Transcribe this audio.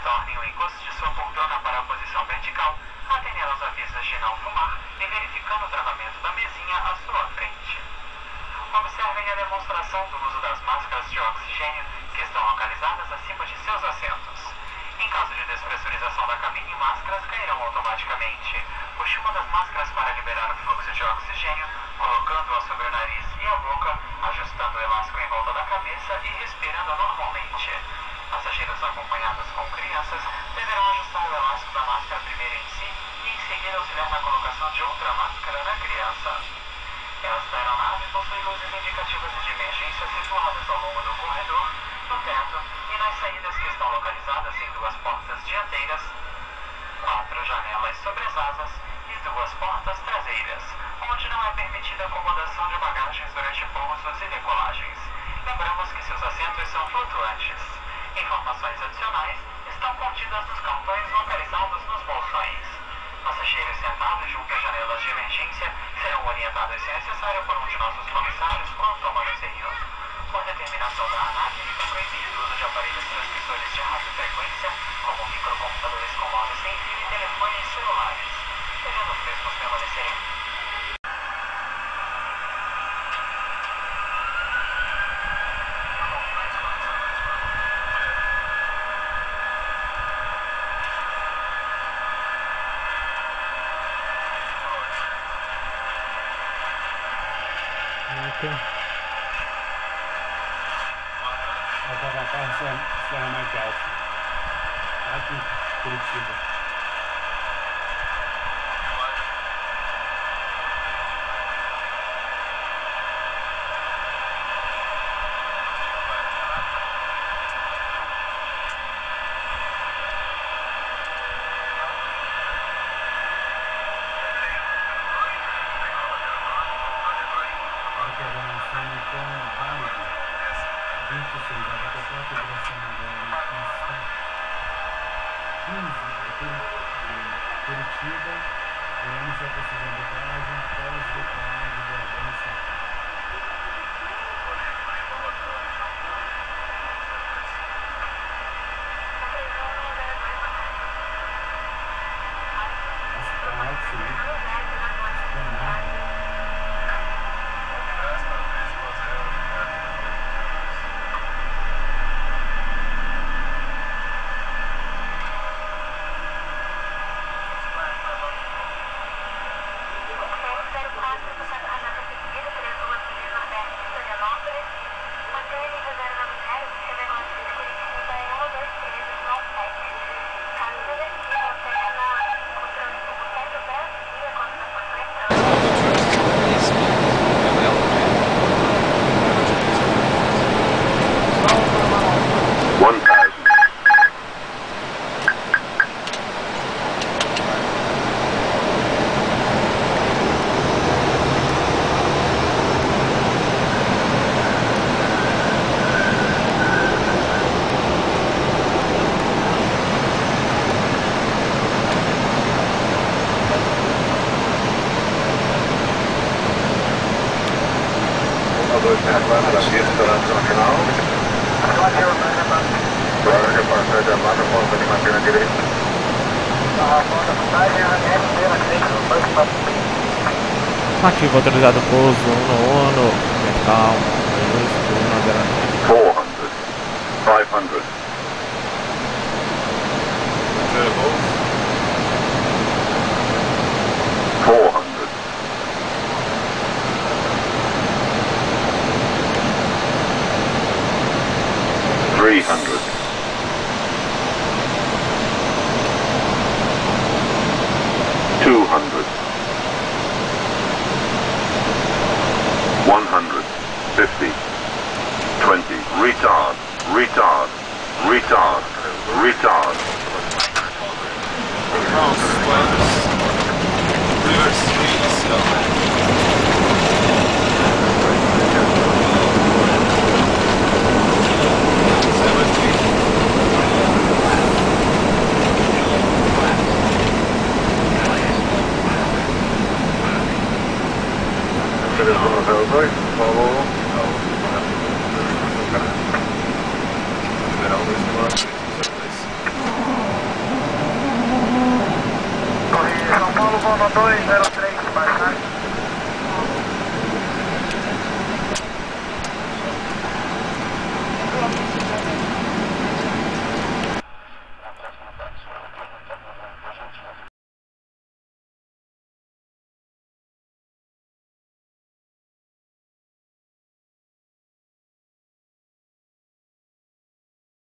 Retornem o encosto de sua poltrona para a posição vertical, atendendo aos avisos de não fumar e verificando o travamento da mesinha à sua frente. Observem a demonstração do uso das máscaras de oxigênio que estão localizadas acima de seus assentos. Em caso de despressurização da cabine, máscaras cairão automaticamente. Puxe uma das máscaras para liberar o fluxo de oxigênio, colocando-a sobre o nariz e a boca, ajustando o elástico em volta da cabeça e respirando normalmente. Passageiros acompanhados com crianças deverão ajustar o elástico da máscara primeiro em si e em seguida auxiliar na colocação de outra máscara na criança. Esta aeronave possui luzes indicativas de emergência situadas ao longo do corredor, no teto e nas saídas que estão localizadas em duas portas dianteiras, 4 janelas sobre as asas e 2 portas traseiras, onde não é permitida acomodação de bagagens durante pousos e decolagens. Lembramos que seus assentos são flutuantes. Informações adicionais estão contidas nos cartões localizados nos bolsões. Passageiros sentados junto às janelas de emergência serão orientados se necessário por um de nossos comissários quanto ao manuseio. Por determinação da ANAC, fica proibido o uso de aparelhos transmissores de radiofrequência, como microcomputadores com modo sem fio e telefones celulares. Devendo os mesmos permanecerem. Serra Mais Alta, aqui em Curitiba. Curitiba, iremos a precisão de decolagem, pós-decolagem de avanço. Ativo autorizado pouso 1 no metal 400, 500. Turbo. 400. 300. 200. 150, 20, retard, retard, retard, retard. Reverse Liberar o 2 km. 203.